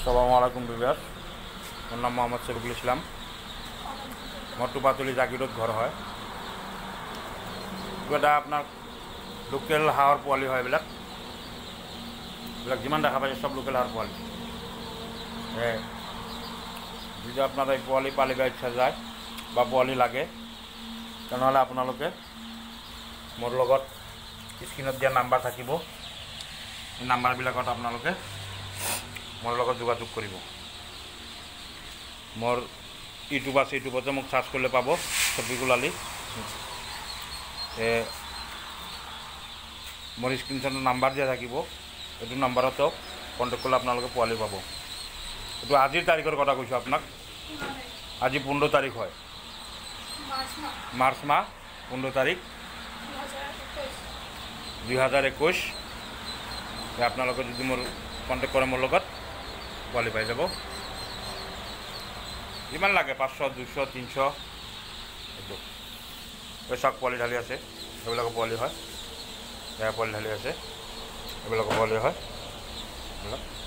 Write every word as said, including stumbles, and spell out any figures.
আসসালামু আলাইকুম ভিউয়ার্স, মোৰ নাম মোহাম্মদ শরীফুল ইসলাম। মোৰ টুপাতলি জাগিৰোড ঘৰ হয়। এটা আপোনাৰ লোকেল হাঁহৰ পোৱালি হয়। এইবিলাক এইবিলাক যিমান দেখা পাইছে চব লোকেল হাঁহৰ পোৱালি। যদি আপোনাৰ এই পোৱালি পালিব ইচ্ছা যায় বা পোৱালি লাগে, তেনেহ'লে আপোনালোকে মোৰ লগত স্ক্ৰীণত দিয়া নাম্বাৰ থাকিব, এই নাম্বাৰবিলাকত আপোনালোকে মোৰ লগত যোগাযোগ কৰিব। মোৰ ইউটিউব আছে, ইউটিউবতে মোক চাৰ্চ কৰিলে পাব শফিকুল আলী। মোৰ স্ক্ৰীণশ্বটৰ নাম্বাৰ দিয়া থাকিব, এইটো নাম্বাৰতো কণ্টেক্ট কৰিলে আপোনালোকে পোৱালি পাব। এইটো আজিৰ তাৰিখৰ কথা কৈছোঁ আপোনাক। আজি পোন্ধৰ তাৰিখ হয়, মাৰ্চ মাহ পোন্ধৰ তাৰিখ দুই হাজাৰ একৈছ। আপোনালোকে যদি মোৰ কণ্টেক্ট কৰে মোৰ লগত পোৱালি পাই যাব। যিমান লাগে পাঁচশ দুইশ তিনিশ এইটো চাওক পোৱালি ঢালি আছে, এইবিলাকৰ পোৱালি হয়। এয়া পোৱালি ঢালি আছে, এইবিলাকৰ পোৱালি হয় এইবিলাক।